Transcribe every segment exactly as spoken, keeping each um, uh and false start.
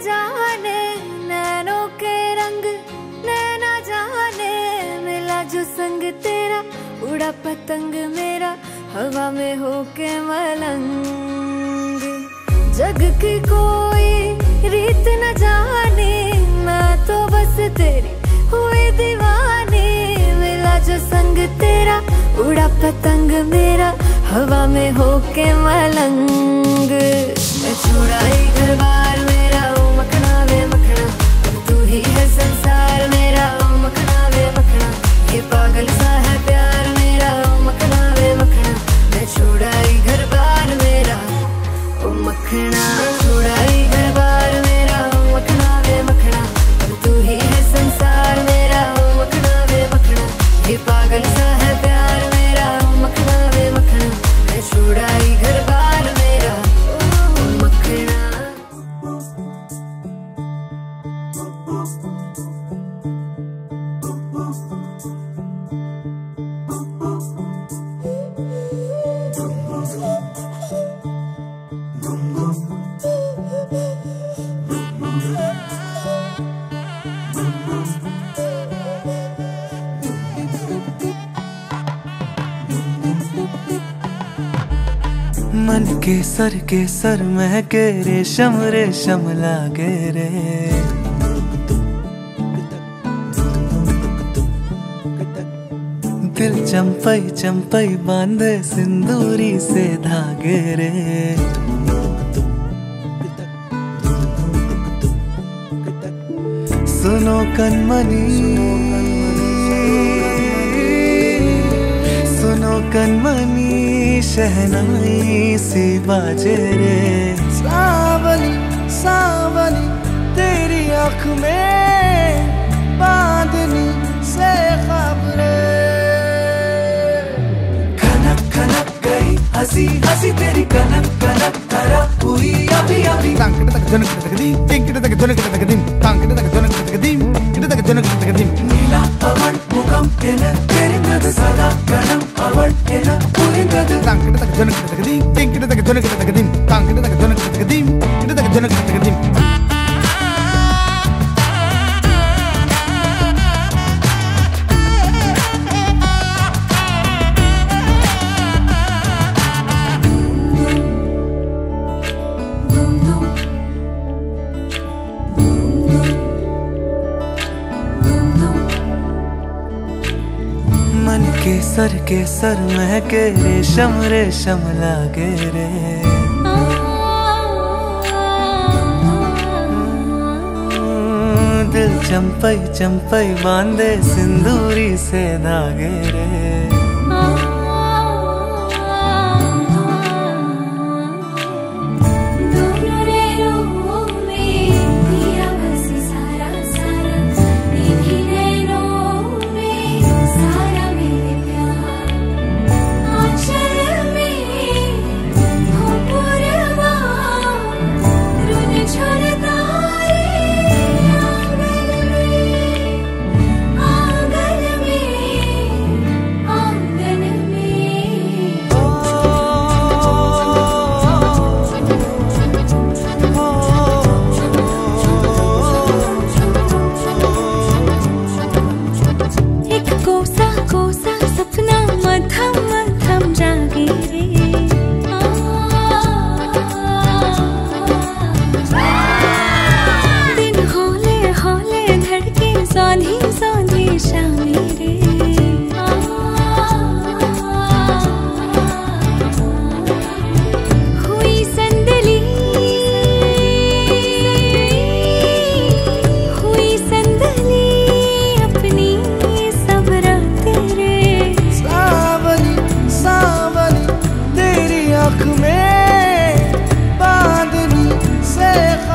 जाने नैनों के रंग, नैना जाने मिला जो संग तेरा, उड़ा पतंग मेरा हवा में होके मलंग। जग की कोई रीत न जाने, मैं तो बस तेरी हुई दीवानी, मिला जो संग तेरा, उड़ा पतंग मेरा हवा में होके मलंग। मैं छुड़ाई घर बार मेरा, ओ मखना वे मखना, तू ही है संसार मेरा, ओ मखना वे मखना, ये पागल सा है प्यार मेरा, ओ मखना वे मखना। मैं छुड़ाई घर बार मेरा, ओ मखना, छुड़ाई घर बार मेरा, ओ मखना वे मखना, तू ही है संसार मेरा, ओ मखना वे मखना, ये पागल सा है प्यार मेरा, ओ मखना वे मखना। मैं छुड़ाई घर बार मेरा, ओ मखना। मन के सर के सर महके रेशम रेशम लागे रे, दिल चंपई चंपई बांधे सिंदूरी से धागे रे। सुनो कनमनी, सुनो कनमनी, शहनाई सी बाजे रे। सावली सावली तेरी आँख में बांधनी से खबरे, खनक खनक गई हंसी हंसी तेरी कनक कनक करा हुई अभी अभी। तांकड़े तक जनक तक दी, टिंकड़े तक जनक तक दी, तांकड़े तक जनक तक दी, टिंकड़े तक जनक तक दी। नीला पवन मुखम एन तेरी नद सदा गणम अवन एन पुरिंगद। तांकड़े तक जनक तक दी, टिंकड़े तक जनक तक दी, तांकड़े तक जनक तक दी, टिंकड़े तक जनक तक दी। मन के सर के सर महके रेशम रेशम लागे रे। दिल चंपई चंपई बांधे सिंदूरी से धागे रे।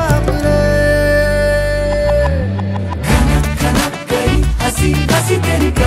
हंसी तेरी